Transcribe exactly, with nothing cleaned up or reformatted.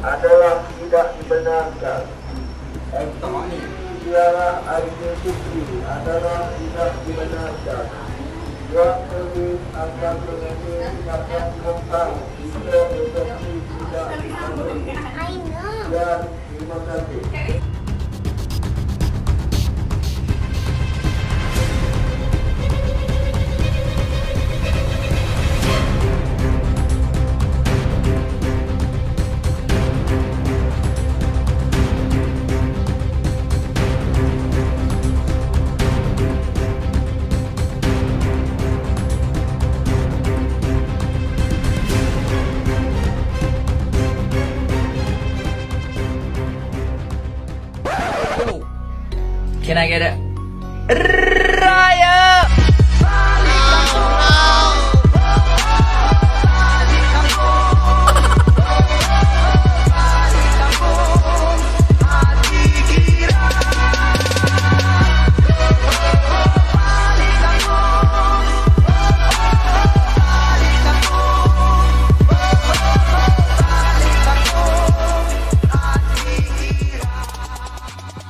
adalah tidak dibenarkan. Aktiviti ziarah Aidilfitri adalah tidak dibenarkan. Yang terlebih akan mengakibatkan kompaun jika resepsi tidak dipenuhi. Dan terima kasih. Can I get it? Raya